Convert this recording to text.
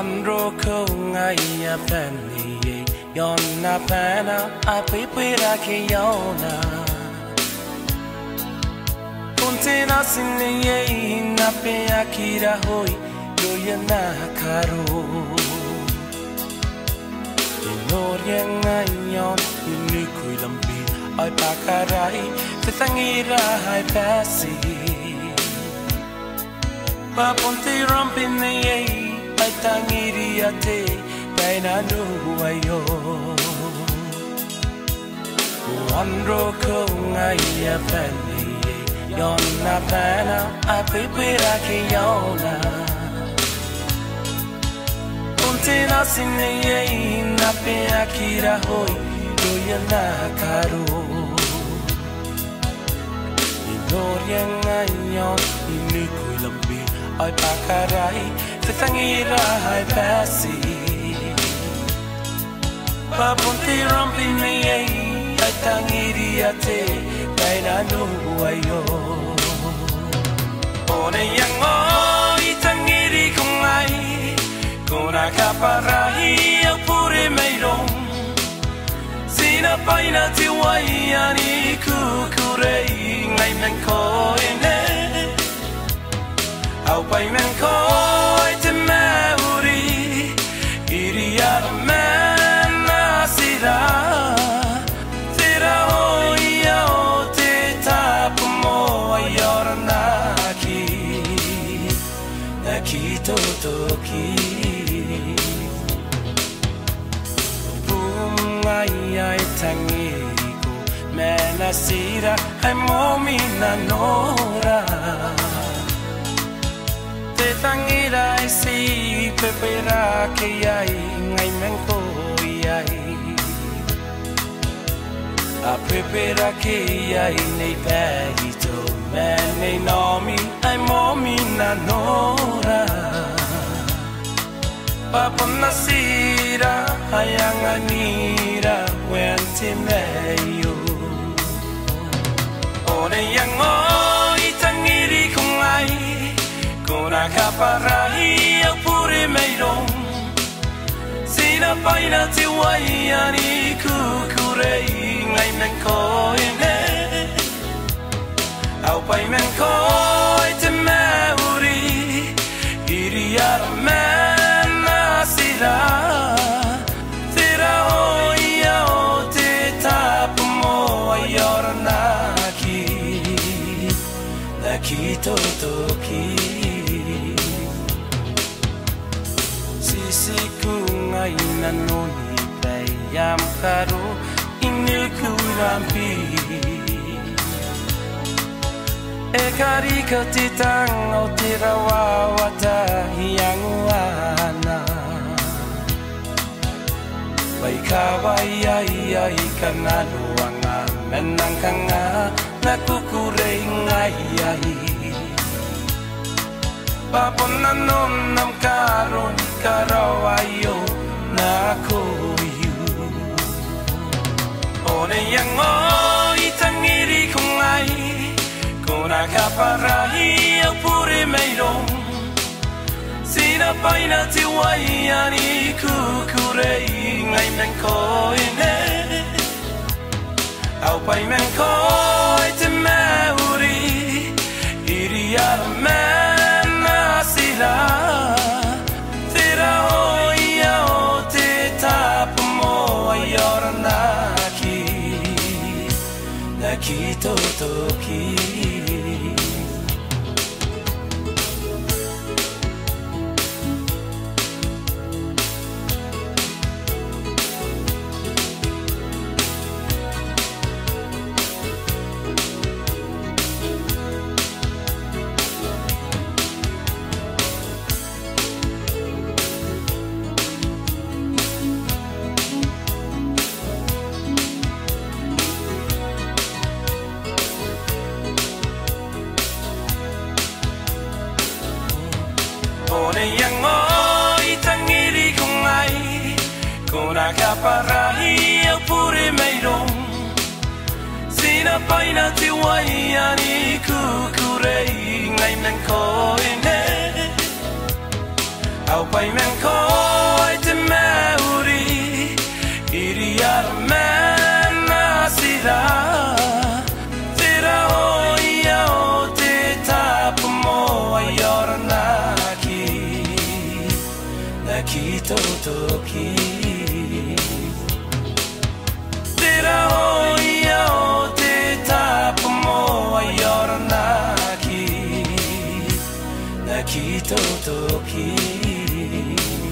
roko ngaya pani yona pana apipira ke yona Puntina sinye na pe akira hoi doyana karo Inoria ngayon inikui lambi ay pakarai tetangira ay pasi Papunti rompin ye ay tangiri ate kainanu ayo Roko ngaya pani yona pana apipira ke yona Puntina sinye na pe akira hoi doyana karo Inoria ngayon inikui lambi ay pakarai tetangira ay pasi Papunti rompin ye ay tangiri ate kainanu ayo One yang itangiri kung ay kung nakaparai ang puri mayroong Sinapay na tiway ani kukurey ngay mengko ine Au pay mengko ay temauri Iriya man na sila Tira hoya o te tapo mo ayor naki Nakitotoki Bungay tangiri ko Menasira ay momi na nora Te tangira ay si pepera kayay ngay mengko yay A pepera kayay nay pahito Menay nomi ay momi na nora Papanasira ay ang anira Wente meyo One yang itangiri kung ay Kung nakaparai ang puri mayroong Sinapay na tiway ani kukurey ngay mengko ine Au pay mengko ay temauri Iriya man na sila Tira hoya o te tapo mo ayor naki Nakitotoki Sisiku ngayon nanoni payam karo inikurampi Ekari katitang o tirawawata hiyang wana Baikawayayay kanano ang menang kanga nakukurey ngayay Papunanon ng karon karawayo na koyo One yang itangiri kung ay Kung nakaparai ang puri mayroong Sinapay na tiway ani kukurey ngay mengko ine Au pay mengko ay temauri Iriya man na sila Tira hoya o te tapo mo ayor naki Nakitotoki One yang itangiri kung ay Kung nakaparai ang puri mayroong Sinapay na tiway ani kukurey ngay mengko ine How by men koi te meuri Iri ar men nasira Tira hoia o te tapu moa iora naki Naki totoki Tira hoia o te tapu moa iora naki Naki totoki